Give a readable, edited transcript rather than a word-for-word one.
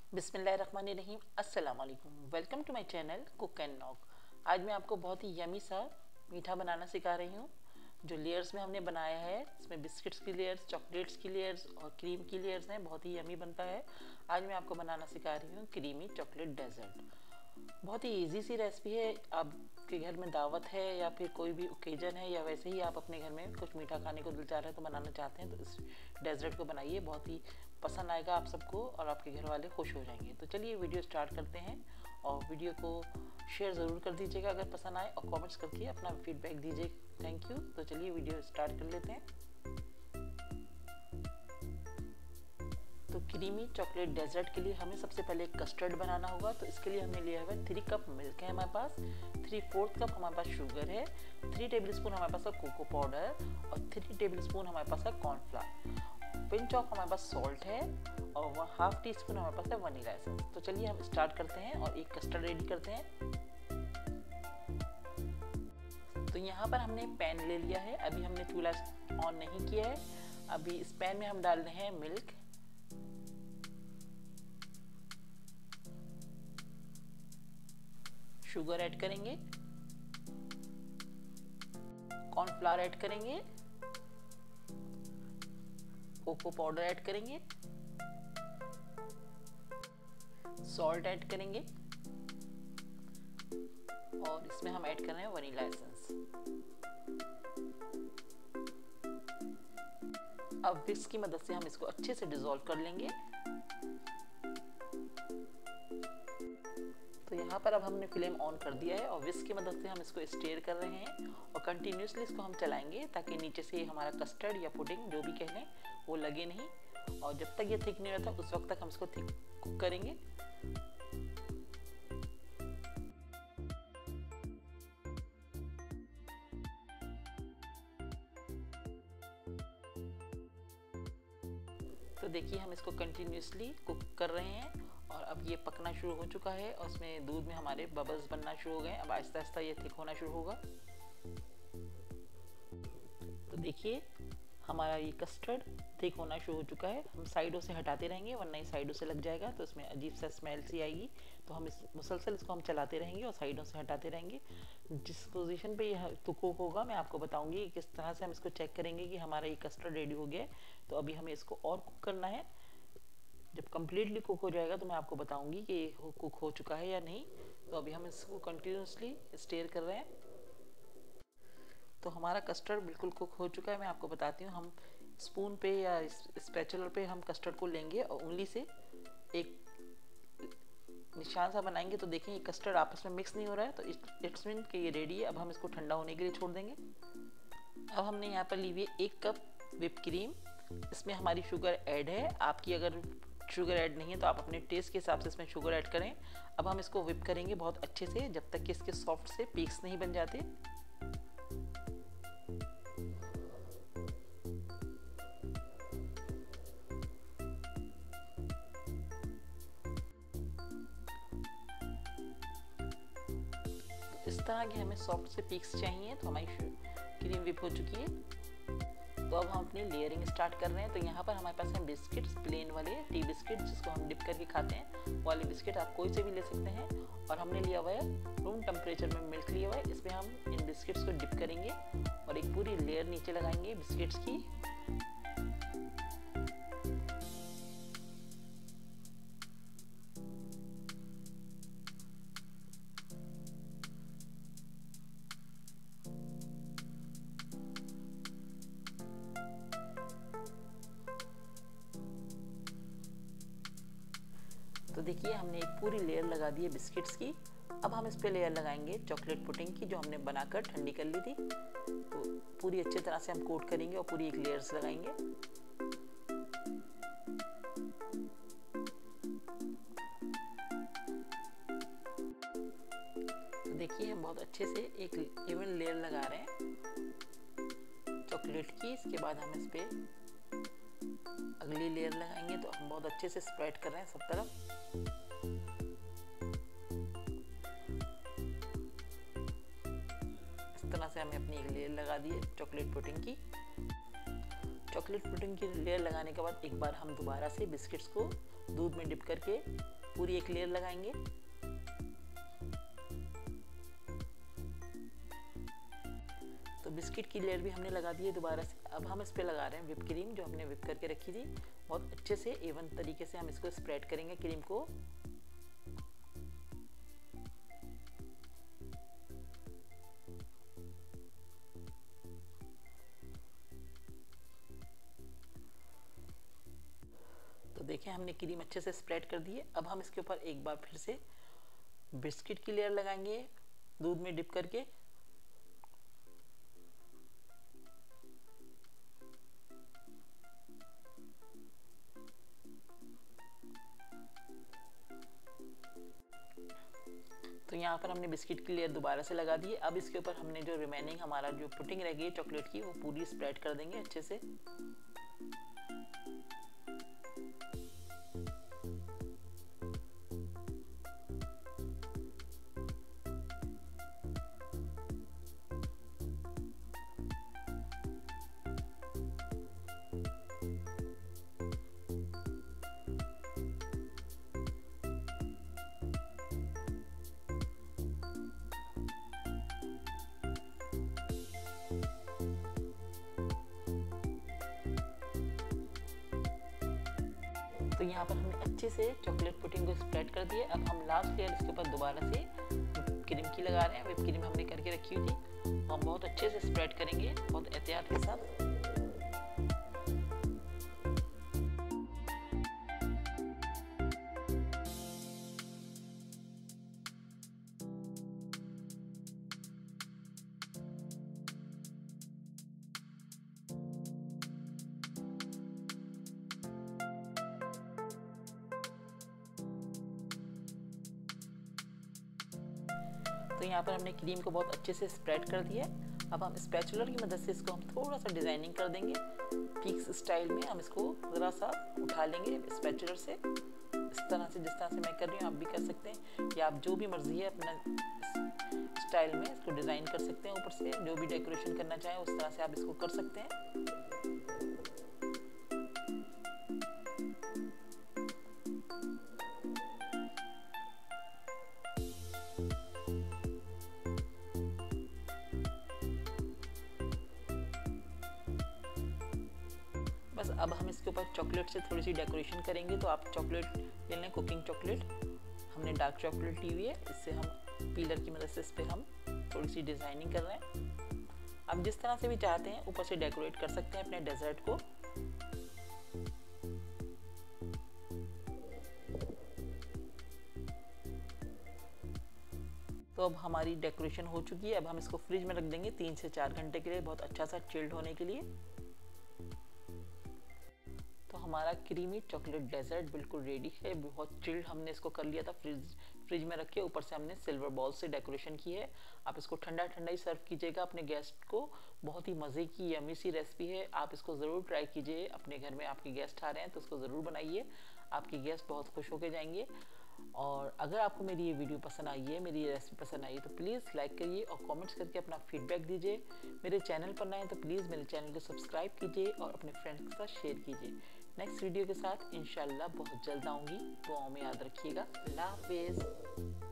बिस्मिल्लाहिर्रहमानिर्रहीम। अस्सलाम वालेकुम। Welcome to my channel cook and knock. आज मैं आपको बहुत ही यमी सा मीठा बनाना सिखा रही हूँ। जो लेयर्स में हमने बनाया है इसमें बिस्किट्स की लेयर्स, चॉकलेट्स की लेयर्स और क्रीम की लेयर्स हैं। बहुत ही यमी बनता है। आज मैं आपको बनाना सिखा रही हूँ क्रीमी चॉकलेट डेजर्ट। बहुत ही इजी सी रेसिपी है। आपके घर में दावत है या फिर कोई भी ओकेजन है या वैसे ही आप अपने घर में कुछ मीठा खाने को दिल चाह रहे हैं तो बनाना चाहते हैं तो इस डेजर्ट को बनाइए। बहुत ही पसंद आएगा आप सबको और आपके घर वाले खुश हो जाएंगे। तो चलिए वीडियो स्टार्ट करते हैं और वीडियो को शेयर ज़रूर कर दीजिएगा अगर पसंद आए और कमेंट्स करके अपना फीडबैक दीजिए। Thank you. तो चलिए वीडियो स्टार्ट कर लेते हैं। तो क्रीमी चॉकलेट डेजर्ट के लिए हमें सबसे पहले कस्टर्ड बनाना होगा। तो इसके लिए हमने लिया हुआ है 3 कप मिल्क है हमारे पास, 3/4 कप हमारे पास शुगर है, 3 टेबलस्पून हमारे पास है कोको पाउडर और 3 टेबलस्पून हमारे पास है कॉर्नफ्लावर, पिंच ऑफ हमारे पास सॉल्ट है और 1/2 टीस्पून हमारे पास है वनीला एसेंस। तो चलिए हम स्टार्ट करते हैं और एक कस्टर्ड रेडी करते हैं। तो यहाँ पर हमने पैन ले लिया है। अभी हमने चूल्हा ऑन नहीं किया है। अभी इस पैन में हम डाल रहे हैं मिल्क, शुगर ऐड करेंगे, कॉर्नफ्लावर ऐड करेंगे, कोको पाउडर ऐड करेंगे, सॉल्ट ऐड करेंगे और इसमें हम ऐड कर रहे हैं वनीला एसेंस। अब विस्क की मदद से हम इसको अच्छे से डिसॉल्व कर लेंगे। तो यहाँ पर अब हमने फ्लेम ऑन कर दिया है और विस्क की मदद से हम इसको स्टेयर कर रहे हैं और कंटिन्यूसली इसको हम चलाएंगे ताकि नीचे से हमारा कस्टर्ड या पुडिंग जो भी कह लें वो लगे नहीं। और जब तक ये थिक नहीं रहता उस वक्त तक हम इसको थिक कुक करेंगे। तो देखिए हम इसको कंटिन्यूसली कुक कर रहे हैं और अब ये पकना शुरू हो चुका है और इसमें दूध में हमारे बबल्स बनना शुरू हो गए। अब आहिस्ता आहिस्ता ये थिक होना शुरू होगा। तो देखिए हमारा ये कस्टर्ड थिक होना शुरू हो चुका है। हम साइडों से हटाते रहेंगे वरना ये साइडों से लग जाएगा तो इसमें अजीब सा स्मेल सी आएगी। तो हम इस मुसलसल इसको हम चलाते रहेंगे और साइडों से हटाते रहेंगे। जिस पोजीशन पे ये कुक होगा मैं आपको बताऊंगी किस तरह से हम इसको चेक करेंगे कि हमारा ये कस्टर्ड रेडी हो गया है। तो अभी हमें इसको और कुक करना है। जब कम्प्लीटली कुक हो जाएगा तो मैं आपको बताऊंगी कि ये कुक हो चुका है या नहीं। तो अभी हम इसको कंटिन्यूसली स्टेयर कर रहे हैं। तो हमारा कस्टर्ड बिल्कुल कुक हो चुका है। मैं आपको बताती हूँ, हम स्पून पे या स्पैचुलर पे हम कस्टर्ड को लेंगे और उंगली से एक निशान सा बनाएंगे। तो देखें ये कस्टर्ड आपस में मिक्स नहीं हो रहा है तो इट्स मीन कि ये रेडी है। अब हम इसको ठंडा होने के लिए छोड़ देंगे। अब हमने यहाँ पर ली हुई 1 कप व्हिप क्रीम। इसमें हमारी शुगर ऐड है। आपकी अगर शुगर ऐड नहीं है तो आप अपने टेस्ट के हिसाब से इसमें शुगर ऐड करें। अब हम इसको व्हिप करेंगे बहुत अच्छे से जब तक कि इसके सॉफ्ट से पीक्स नहीं बन जाते। इस तरह के हमें सॉफ्ट से पीक्स चाहिए। तो हमारी क्रीम व्हिप हो चुकी है। तो अब हम अपनी लेयरिंग स्टार्ट कर रहे हैं। तो यहाँ पर हमारे पास हैं बिस्किट्स, प्लेन वाले टी बिस्किट जिसको हम डिप करके खाते हैं वाले बिस्किट। आप कोई से भी ले सकते हैं। और हमने लिया हुआ है रूम टेम्परेचर में मिल्क लिया हुआ है। इसमें हम इन बिस्किट्स को डिप करेंगे और एक पूरी लेयर नीचे लगाएंगे बिस्किट्स की। तो देखिए हमने एक पूरी लेयर लगा दी है बिस्किट्स की। अब हम इस पे लेयर लगाएंगे चॉकलेट पुडिंग की जो हमने बनाकर ठंडी कर ली थी। तो पूरी अच्छी तरह से हम कोट करेंगे और पूरी एक लेयर्स लगाएंगे। तो देखिए हम बहुत अच्छे से एक इवन लेयर लगा रहे हैं चॉकलेट की। इसके बाद हम इस पे अगली लेयर लगाएंगे। तो हम बहुत अच्छे से स्प्रेड कर रहे हैं सब तरफ। इस तरह से हमें अपनी एक लेयर लगा दी है चॉकलेट पुडिंग की। चॉकलेट पुडिंग की लेयर लगाने के बाद एक बार हम दोबारा से बिस्किट्स को दूध में डिप करके पूरी एक लेयर लगाएंगे। तो बिस्किट की लेयर भी हमने लगा दी है दोबारा से। अब हम इस पे लगा रहे हैं व्हिप क्रीम जो हमने व्हिप करके रखी थी। बहुत अच्छे से इवन तरीके से हम इसको स्प्रेड करेंगे क्रीम को। तो देखें हमने क्रीम अच्छे से स्प्रेड कर दी है। अब हम इसके ऊपर एक बार फिर से बिस्किट की लेयर लगाएंगे दूध में डिप करके। तो यहाँ पर हमने बिस्किट की लेयर दोबारा से लगा दी है। अब इसके ऊपर हमने जो रिमेनिंग हमारा जो पुडिंग रह गई चॉकलेट की वो पूरी स्प्रेड कर देंगे अच्छे से। तो यहाँ पर हमने अच्छे से चॉकलेट पुडिंग को स्प्रेड कर दिया। अब हम लास्ट लेयर इसके ऊपर दोबारा से क्रीम की लगा रहे हैं। व्हिप क्रीम हमने करके रखी हुई थी। हम बहुत अच्छे से स्प्रेड करेंगे, बहुत एहतियात के साथ। तो यहाँ पर हमने क्रीम को बहुत अच्छे से स्प्रेड कर दिया है। अब हम स्पैचुलर की मदद से इसको हम थोड़ा सा डिजाइनिंग कर देंगे पीक्स स्टाइल में। हम इसको ज़रा सा उठा लेंगे स्पैचुलर से, इस तरह से जिस तरह से मैं कर रही हूँ आप भी कर सकते हैं, या आप जो भी मर्जी है अपना स्टाइल में इसको डिज़ाइन कर सकते हैं। ऊपर से जो भी डेकोरेशन करना चाहें उस तरह से आप इसको कर सकते हैं। बस अब हम इसके ऊपर चॉकलेट से थोड़ी सी डेकोरेशन करेंगे। तो आप चॉकलेट ले लें, कुकिंग चॉकलेट। हमने डार्क चॉकलेट ली हुई है, इससे हम पीलर की मदद से इस पर हम थोड़ी सी डिज़ाइनिंग कर रहे हैं। आप जिस तरह से भी चाहते हैं ऊपर से डेकोरेट कर सकते हैं अपने डेजर्ट को। तो अब हमारी डेकोरेशन हो चुकी है। अब हम इसको फ्रिज में रख देंगे 3 से 4 घंटे के लिए, बहुत अच्छा सा चिल्ड होने के लिए। तो हमारा क्रीमी चॉकलेट डेजर्ट बिल्कुल रेडी है। बहुत चिल्ड हमने इसको कर लिया था फ्रिज में रख के। ऊपर से हमने सिल्वर बॉल से डेकोरेशन की है। आप इसको ठंडा ठंडा ही सर्व कीजिएगा अपने गेस्ट को। बहुत ही मज़े की यम्मी सी रेसिपी है, आप इसको ज़रूर ट्राई कीजिए। अपने घर में आपके गेस्ट आ रहे हैं तो इसको ज़रूर बनाइए, आपके गेस्ट बहुत खुश होकर जाएंगे। और अगर आपको मेरी ये वीडियो पसंद आई है, मेरी ये रेसिपी पसंद आई है तो प्लीज़ लाइक करिए और कमेंट्स करके अपना फीडबैक दीजिए। मेरे चैनल पर नए हैं तो प्लीज़ मेरे चैनल को सब्सक्राइब कीजिए और अपने फ्रेंड्स के साथ शेयर कीजिए। नेक्स्ट वीडियो के साथ इंशाल्लाह बहुत जल्द आऊँगी। दुआओं में याद रखिएगा। अल्लाह हाफिज़।